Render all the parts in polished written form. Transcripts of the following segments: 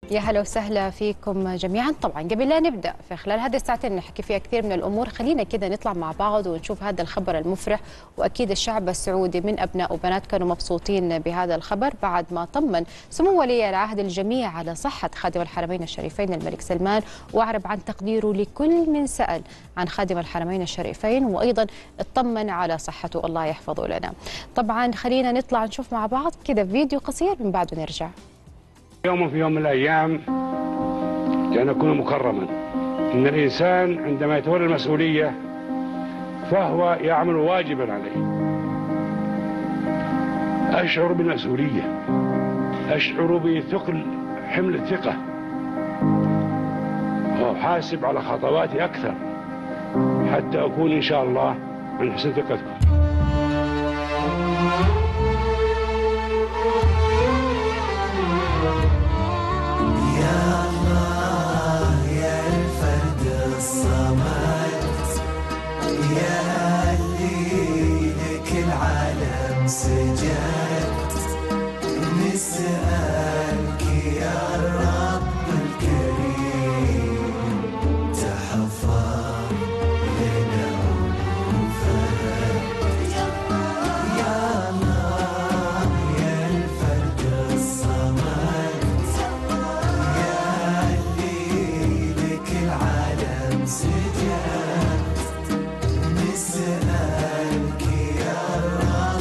يا هلا وسهلا فيكم جميعا. طبعا قبل لا نبدا في خلال هذه الساعتين نحكي فيها كثير من الامور، خلينا كده نطلع مع بعض ونشوف هذا الخبر المفرح. واكيد الشعب السعودي من ابناء وبنات كانوا مبسوطين بهذا الخبر بعد ما طمن سمو ولي العهد الجميع على صحه خادم الحرمين الشريفين الملك سلمان، واعرب عن تقديره لكل من سال عن خادم الحرمين الشريفين، وايضا اطمن على صحته، الله يحفظه لنا. طبعا خلينا نطلع نشوف مع بعض كذا فيديو قصير من بعده نرجع. يوم في يوم من الأيام لأن أكون مكرما. إن الإنسان عندما يتولى المسؤولية فهو يعمل واجبا عليه. أشعر بالمسؤولية، أشعر بثقل حمل الثقة، وأحاسب على خطواتي أكثر حتى أكون إن شاء الله من حسن ثقتكم. سجدت نسألك يا رب الكريم تحفظ لنا وفرج يا الله يا الفرد الصمد يا اللي لك العالم سجدت نسألك يا رب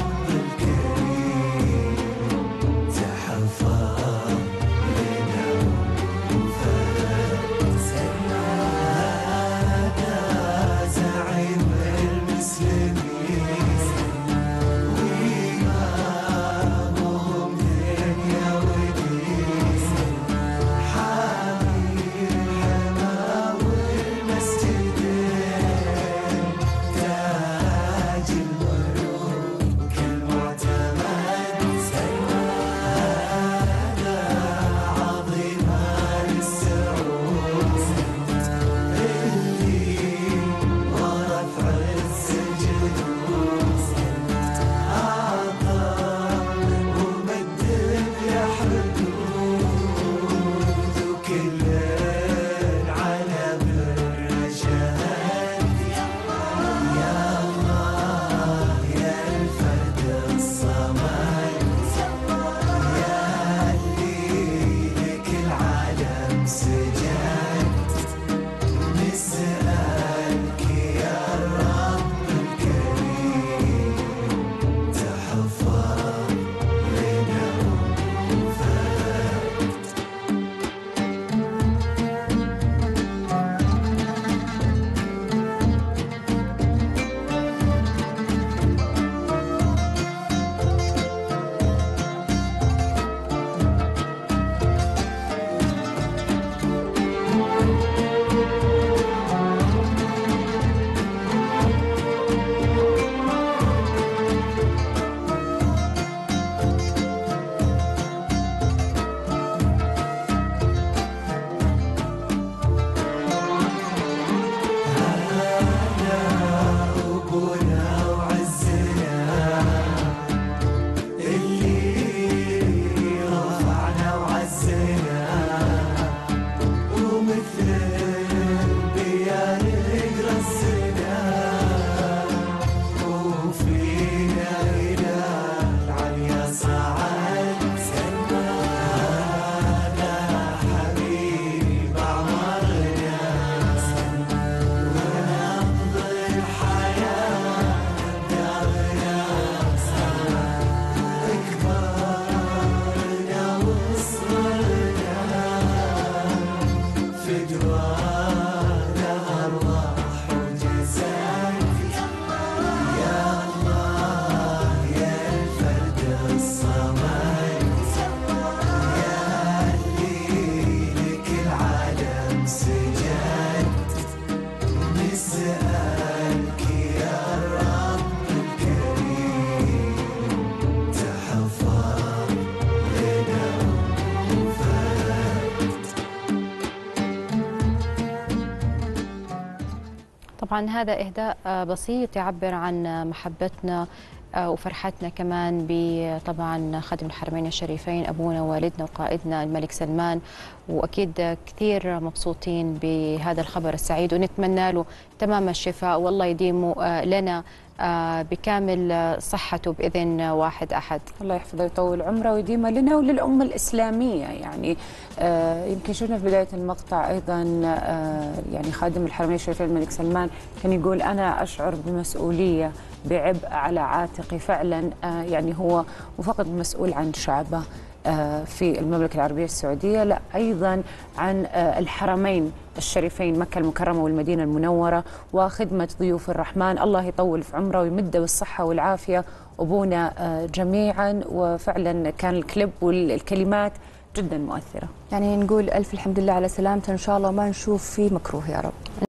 طبعا هذا إهداء بسيط يعبر عن محبتنا وفرحتنا كمان بطبعا خادم الحرمين الشريفين أبونا والدنا وقائدنا الملك سلمان، وأكيد كثير مبسوطين بهذا الخبر السعيد ونتمنى له تمام الشفاء والله يديمه لنا بكامل صحته بإذن واحد أحد. الله يحفظه ويطول عمره ويديمه لنا وللأمة الإسلامية. يعني يمكن شفنا في بداية المقطع أيضا يعني خادم الحرمين الشريفين الملك سلمان كان يقول أنا أشعر بمسؤولية بعبء على عاتقي فعلا. يعني هو مو فقط مسؤول عن شعبه في المملكة العربية السعودية، لا أيضا عن الحرمين الشريفين مكة المكرمة والمدينة المنورة وخدمة ضيوف الرحمن. الله يطول في عمره ويمده بالصحة والعافية أبونا جميعا. وفعلا كان الكليب والكلمات جدا مؤثرة. يعني نقول ألف الحمد لله على سلامته، إن شاء الله ما نشوف فيه مكروه يا رب.